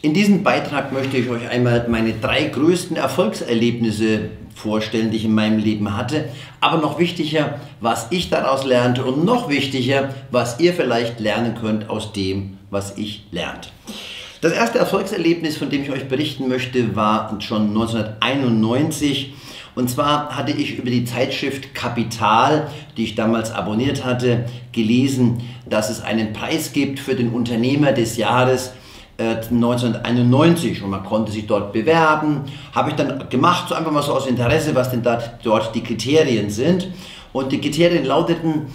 In diesem Beitrag möchte ich euch einmal meine 3 größten Erfolgserlebnisse vorstellen, die ich in meinem Leben hatte. Aber noch wichtiger, was ich daraus lernte und noch wichtiger, was ihr vielleicht lernen könnt aus dem, was ich lernte. Das erste Erfolgserlebnis, von dem ich euch berichten möchte, war schon 1991. Und zwar hatte ich über die Zeitschrift Kapital, die ich damals abonniert hatte, gelesen, dass es einen Preis gibt für den Unternehmer des Jahres 1991 und man konnte sich dort bewerben. Habe ich dann gemacht, so einfach mal so aus Interesse, was denn dort die Kriterien sind. Und die Kriterien lauteten,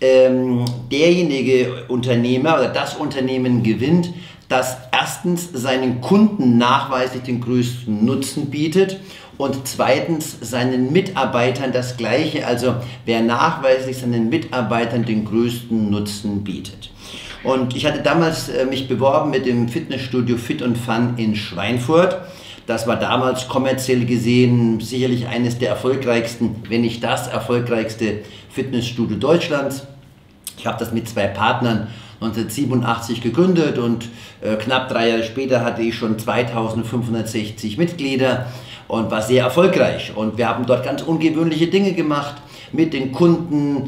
derjenige Unternehmer oder das Unternehmen gewinnt, das erstens seinen Kunden nachweislich den größten Nutzen bietet und zweitens seinen Mitarbeitern das Gleiche, also wer nachweislich seinen Mitarbeitern den größten Nutzen bietet. Und ich hatte damals mich beworben mit dem Fitnessstudio Fit & Fun in Schweinfurt. Das war damals kommerziell gesehen sicherlich eines der erfolgreichsten, wenn nicht das erfolgreichste Fitnessstudio Deutschlands. Ich habe das mit 2 Partnern 1987 gegründet und knapp 3 Jahre später hatte ich schon 2560 Mitglieder und war sehr erfolgreich. Und wir haben dort ganz ungewöhnliche Dinge gemacht mit den Kunden.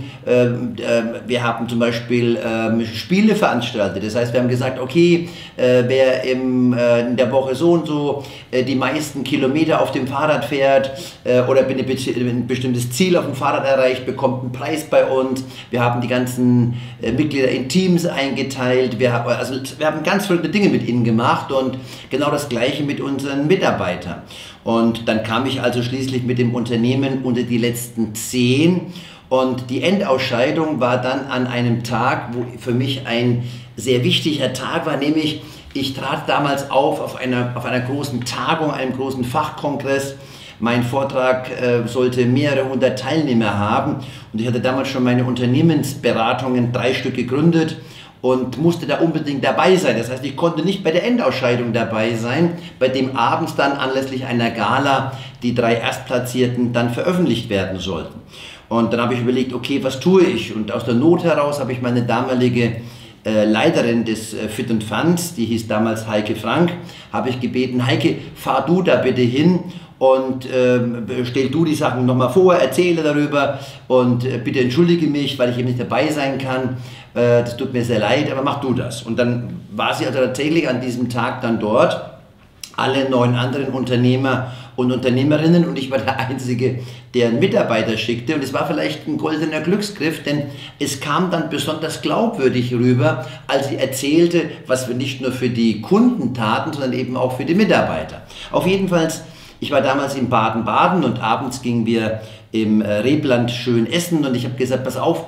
Wir haben zum Beispiel Spiele veranstaltet. Das heißt, wir haben gesagt, okay, wer in der Woche so und so die meisten Kilometer auf dem Fahrrad fährt oder ein bestimmtes Ziel auf dem Fahrrad erreicht, bekommt einen Preis bei uns. Wir haben die ganzen Mitglieder in Teams eingeteilt. Wir haben ganz viele Dinge mit ihnen gemacht und genau das Gleiche mit unseren Mitarbeitern. Und dann kam ich also schließlich mit dem Unternehmen unter die letzten 10 und die Endausscheidung war dann an einem Tag, wo für mich ein sehr wichtiger Tag war, nämlich ich trat damals auf einer großen Tagung, einem großen Fachkongress. Mein Vortrag sollte mehrere 100 Teilnehmer haben und ich hatte damals schon meine Unternehmensberatungen 3 Stück gegründet und musste da unbedingt dabei sein. Das heißt, ich konnte nicht bei der Endausscheidung dabei sein, bei dem abends dann anlässlich einer Gala die 3 Erstplatzierten dann veröffentlicht werden sollten. Und dann habe ich überlegt, okay, was tue ich? Und aus der Not heraus habe ich meine damalige Leiterin des Fit & Funs, die hieß damals Heike Frank, habe ich gebeten, Heike, fahr du da bitte hin und stell du die Sachen nochmal vor, erzähle darüber und bitte entschuldige mich, weil ich eben nicht dabei sein kann. Das tut mir sehr leid, aber mach du das. Und dann war sie also tatsächlich an diesem Tag dann dort, alle 9 anderen Unternehmer und Unternehmerinnen und ich war der Einzige, der einen Mitarbeiter schickte und es war vielleicht ein goldener Glücksgriff, denn es kam dann besonders glaubwürdig rüber, als sie erzählte, was wir nicht nur für die Kunden taten, sondern eben auch für die Mitarbeiter. Auf jeden Fall, ich war damals in Baden-Baden und abends gingen wir im Rebland schön essen und ich habe gesagt, pass auf,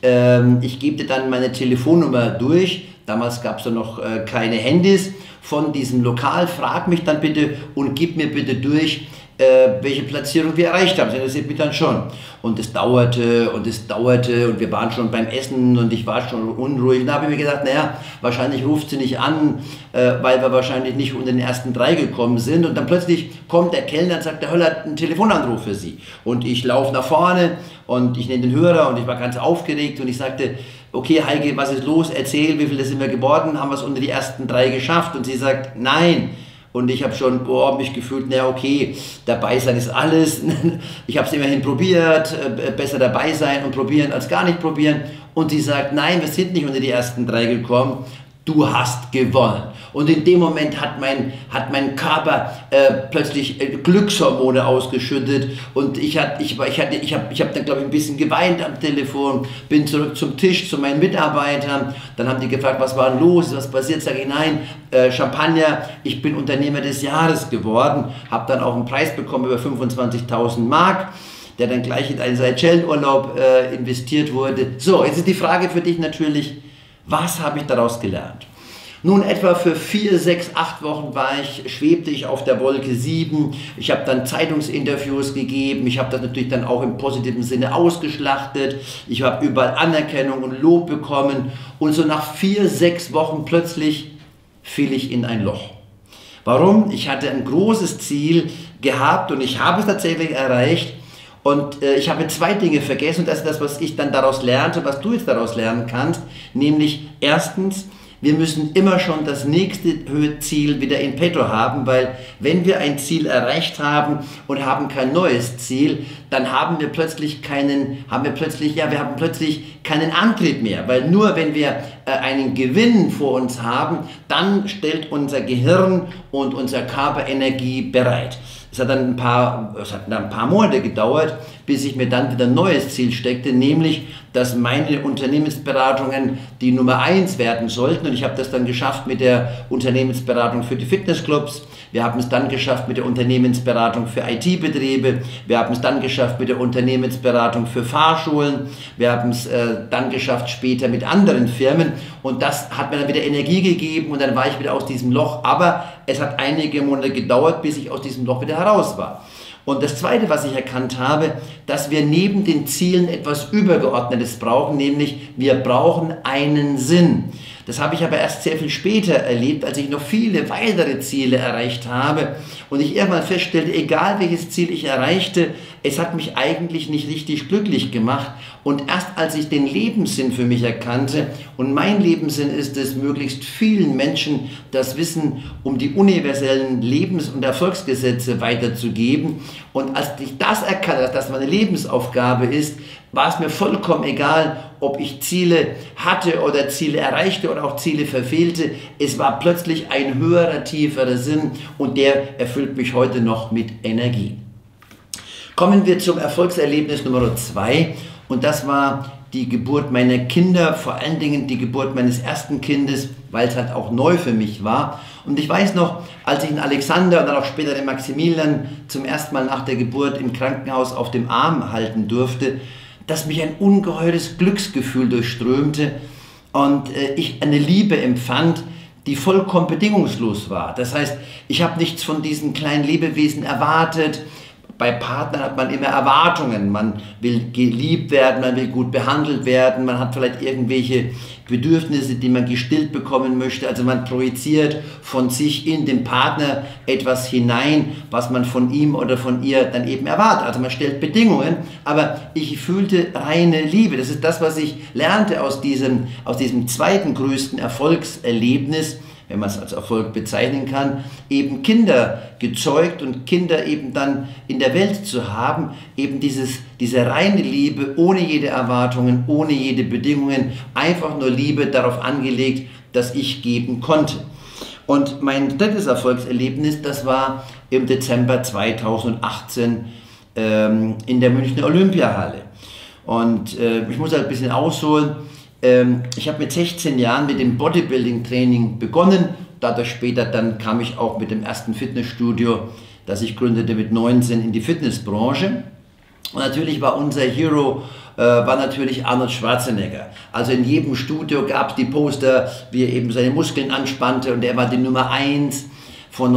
ich gebe dir dann meine Telefonnummer durch. Damals gab es da noch keine Handys von diesem Lokal. Frag mich dann bitte und gib mir bitte durch, welche Platzierung wir erreicht haben. Das interessiert mich dann schon. Und es dauerte und es dauerte und wir waren schon beim Essen und ich war schon unruhig. Und da habe ich mir gedacht, naja, wahrscheinlich ruft sie nicht an, weil wir wahrscheinlich nicht unter den ersten 3 gekommen sind. Und dann plötzlich kommt der Kellner und sagt, der Höller hat einen Telefonanruf für Sie. Und ich laufe nach vorne und ich nehme den Hörer und ich war ganz aufgeregt und ich sagte, okay Heike, was ist los? Erzähl, wie viele sind wir geworden? Haben wir es unter die ersten 3 geschafft? Und sie sagt, nein. Und ich habe schon mich gefühlt, na okay, dabei sein ist alles. Ich habe es immerhin probiert, besser dabei sein und probieren als gar nicht probieren. Und sie sagt, nein, wir sind nicht unter die ersten 3 gekommen. Du hast gewonnen. Und in dem Moment hat mein Körper plötzlich Glückshormone ausgeschüttet und ich habe dann, glaube ich, ein bisschen geweint am Telefon, bin zurück zum Tisch zu meinen Mitarbeitern, dann haben die gefragt, was war denn los, was passiert, sage ich, nein, Champagner, ich bin Unternehmer des Jahres geworden, habe dann auch einen Preis bekommen über 25.000 Mark, der dann gleich in einen Seychellenurlaub investiert wurde. So, jetzt ist die Frage für dich natürlich, was habe ich daraus gelernt? Nun, etwa für 4, 6, 8 Wochen schwebte ich auf der Wolke 7. Ich habe dann Zeitungsinterviews gegeben. Ich habe das natürlich dann auch im positiven Sinne ausgeschlachtet. Ich habe überall Anerkennung und Lob bekommen. Und so nach 4, 6 Wochen plötzlich fiel ich in ein Loch. Warum? Ich hatte ein großes Ziel gehabt und ich habe es tatsächlich erreicht. Und ich habe 2 Dinge vergessen und das ist das, was ich dann daraus lernte, was du jetzt daraus lernen kannst. Nämlich erstens, wir müssen immer schon das nächste Ziel wieder in petto haben, weil wenn wir ein Ziel erreicht haben und haben kein neues Ziel, dann haben wir plötzlich keinen Antrieb mehr, weil nur wenn wir einen Gewinn vor uns haben, dann stellt unser Gehirn und unser Körper Energie bereit. Es hat dann ein paar Monate gedauert, bis ich mir dann wieder ein neues Ziel steckte, nämlich, dass meine Unternehmensberatungen die Nummer 1 werden sollten. Und ich habe das dann geschafft mit der Unternehmensberatung für die Fitnessclubs. Wir haben es dann geschafft mit der Unternehmensberatung für IT-Betriebe. Wir haben es dann geschafft mit der Unternehmensberatung für Fahrschulen. Wir haben es dann geschafft später mit anderen Firmen. Und das hat mir dann wieder Energie gegeben und dann war ich wieder aus diesem Loch. Aber es hat einige Monate gedauert, bis ich aus diesem Loch wieder heraus war. Und das Zweite, was ich erkannt habe, dass wir neben den Zielen etwas Übergeordnetes brauchen, nämlich wir brauchen einen Sinn. Das habe ich aber erst sehr viel später erlebt, als ich noch viele weitere Ziele erreicht habe und ich irgendwann feststellte, egal welches Ziel ich erreichte, es hat mich eigentlich nicht richtig glücklich gemacht. Und erst als ich den Lebenssinn für mich erkannte, und mein Lebenssinn ist es, möglichst vielen Menschen das Wissen um die universellen Lebens- und Erfolgsgesetze weiterzugeben. Und als ich das erkannte, dass das meine Lebensaufgabe ist, war es mir vollkommen egal, ob ich Ziele hatte oder Ziele erreichte oder auch Ziele verfehlte. Es war plötzlich ein höherer, tieferer Sinn und der erfüllt mich heute noch mit Energie. Kommen wir zum Erfolgserlebnis Nummer 2 und das war die Geburt meiner Kinder, vor allen Dingen die Geburt meines ersten Kindes, weil es halt auch neu für mich war. Und ich weiß noch, als ich den Alexander und dann auch später den Maximilian zum ersten Mal nach der Geburt im Krankenhaus auf dem Arm halten durfte, dass mich ein ungeheures Glücksgefühl durchströmte und ich eine Liebe empfand, die vollkommen bedingungslos war. Das heißt, ich habe nichts von diesen kleinen Lebewesen erwartet. Bei Partnern hat man immer Erwartungen, man will geliebt werden, man will gut behandelt werden, man hat vielleicht irgendwelche Bedürfnisse, die man gestillt bekommen möchte, also man projiziert von sich in den Partner etwas hinein, was man von ihm oder von ihr dann eben erwartet, also man stellt Bedingungen, aber ich fühlte reine Liebe, das ist das, was ich lernte aus diesem zweiten größten Erfolgserlebnis, wenn man es als Erfolg bezeichnen kann, eben Kinder gezeugt und Kinder eben dann in der Welt zu haben, eben diese reine Liebe, ohne jede Erwartungen, ohne jede Bedingungen, einfach nur Liebe darauf angelegt, dass ich geben konnte. Und mein drittes Erfolgserlebnis, das war im Dezember 2018 in der Münchner Olympiahalle. Und ich muss halt ein bisschen ausholen. Ich habe mit 16 Jahren mit dem Bodybuilding-Training begonnen. Dadurch später dann kam ich auch mit dem ersten Fitnessstudio, das ich gründete mit 19 in die Fitnessbranche. Und natürlich war unser Hero natürlich Arnold Schwarzenegger. Also in jedem Studio gab es die Poster, wie er eben seine Muskeln anspannte und er war die Nummer 1. Von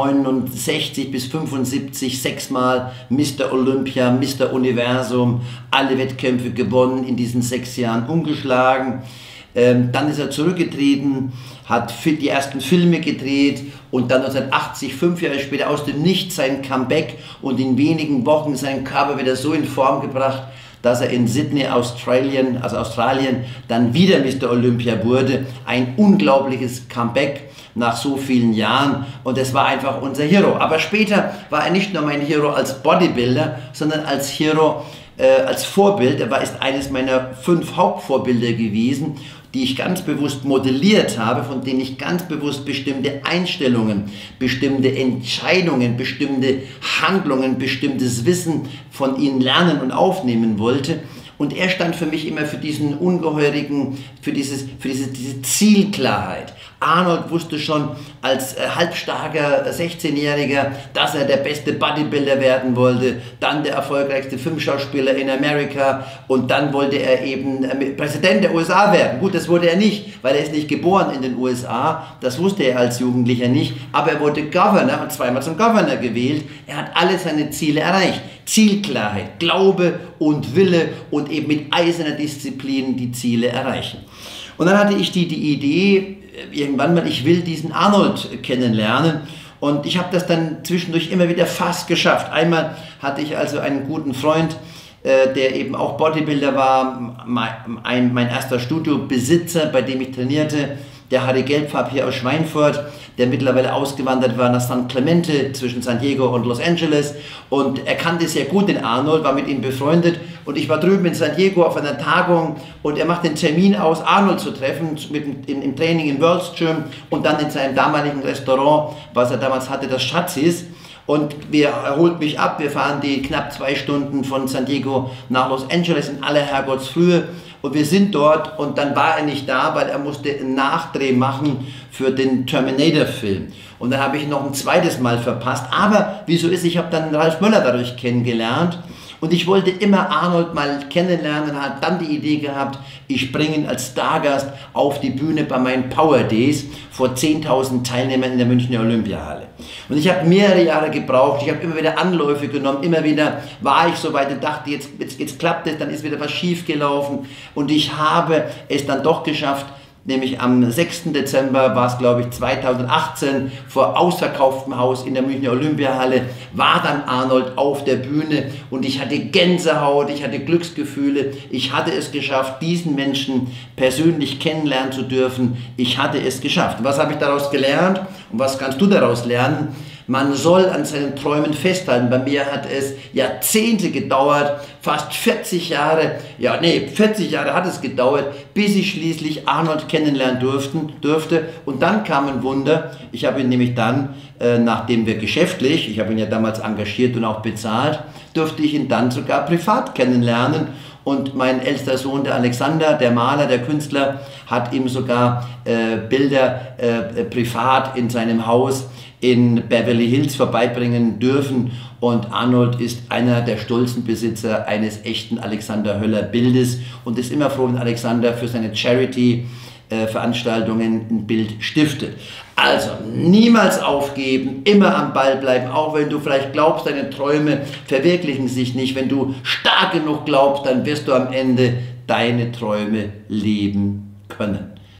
1969 bis 1975 6-mal Mr. Olympia, Mr. Universum, alle Wettkämpfe gewonnen, in diesen 6 Jahren ungeschlagen. Dann ist er zurückgetreten, hat die ersten Filme gedreht und dann 1980, 5 Jahre später, aus dem Nichts sein Comeback und in wenigen Wochen seinen Körper wieder so in Form gebracht, dass er in Sydney, Australien, dann wieder Mr. Olympia wurde. Ein unglaubliches Comeback nach so vielen Jahren und es war einfach unser Hero. Aber später war er nicht nur mein Hero als Bodybuilder, sondern als Hero, als Vorbild. Er ist eines meiner 5 Hauptvorbilder gewesen, die ich ganz bewusst modelliert habe, von denen ich ganz bewusst bestimmte Einstellungen, bestimmte Entscheidungen, bestimmte Handlungen, bestimmtes Wissen von ihnen lernen und aufnehmen wollte. Und er stand für mich immer für diesen ungeheurigen, für diese Zielklarheit. Arnold wusste schon als halbstarker 16-Jähriger, dass er der beste Bodybuilder werden wollte, dann der erfolgreichste Filmschauspieler in Amerika und dann wollte er eben Präsident der USA werden. Gut, das wurde er nicht, weil er ist nicht geboren in den USA, das wusste er als Jugendlicher nicht, aber er wurde Governor und 2-mal zum Governor gewählt. Er hat alle seine Ziele erreicht. Zielklarheit, Glaube und Wille und eben mit eiserner Disziplin die Ziele erreichen. Und dann hatte ich die Idee, irgendwann mal, ich will diesen Arnold kennenlernen und ich habe das dann zwischendurch immer wieder fast geschafft. Einmal hatte ich also einen guten Freund, der eben auch Bodybuilder war, mein erster Studiobesitzer, bei dem ich trainierte, der Harry Gelbfarb hier aus Schweinfurt, der mittlerweile ausgewandert war nach San Clemente zwischen San Diego und Los Angeles. Und er kannte sehr gut den Arnold, war mit ihm befreundet. Und ich war drüben in San Diego auf einer Tagung und er macht den Termin aus, Arnold zu treffen im Training in World's Gym und dann in seinem damaligen Restaurant, was er damals hatte, das Schatzis. Und er holt mich ab, wir fahren die knapp 2 Stunden von San Diego nach Los Angeles in aller Herrgottsfrühe. Und wir sind dort und dann war er nicht da, weil er musste einen Nachdreh machen für den Terminator-Film. Und dann habe ich noch ein zweites Mal verpasst. Aber wie so ist, ich habe dann Ralf Möller dadurch kennengelernt. Und ich wollte immer Arnold mal kennenlernen und habe dann die Idee gehabt, ich bringe ihn als Stargast auf die Bühne bei meinen Power Days vor 10.000 Teilnehmern in der Münchner Olympiahalle. Und ich habe mehrere Jahre gebraucht, ich habe immer wieder Anläufe genommen, immer wieder war ich so weit und dachte, jetzt klappt es, dann ist wieder was schief gelaufen. Und ich habe es dann doch geschafft, nämlich am 6. Dezember war es, glaube ich, 2018, vor ausverkauftem Haus in der Münchner Olympiahalle, war dann Arnold auf der Bühne und ich hatte Gänsehaut, ich hatte Glücksgefühle, ich hatte es geschafft, diesen Menschen persönlich kennenlernen zu dürfen, ich hatte es geschafft. Was habe ich daraus gelernt und was kannst du daraus lernen? Man soll an seinen Träumen festhalten. Bei mir hat es Jahrzehnte gedauert, fast 40 Jahre, 40 Jahre hat es gedauert, bis ich schließlich Arnold kennenlernen durfte. Und dann kam ein Wunder. Ich habe ihn nämlich dann, nachdem wir geschäftlich, ich habe ihn ja damals engagiert und auch bezahlt, durfte ich ihn dann sogar privat kennenlernen. Und mein ältester Sohn, der Alexander, der Maler, der Künstler, hat ihm sogar Bilder privat in seinem Haus in Beverly Hills vorbeibringen dürfen. Und Arnold ist einer der stolzen Besitzer eines echten Alexander Höller Bildes und ist immer froh, wenn Alexander für seine Charity-Veranstaltungen ein Bild stiftet. Also niemals aufgeben, immer am Ball bleiben, auch wenn du vielleicht glaubst, deine Träume verwirklichen sich nicht. Wenn du stark genug glaubst, dann wirst du am Ende deine Träume leben können.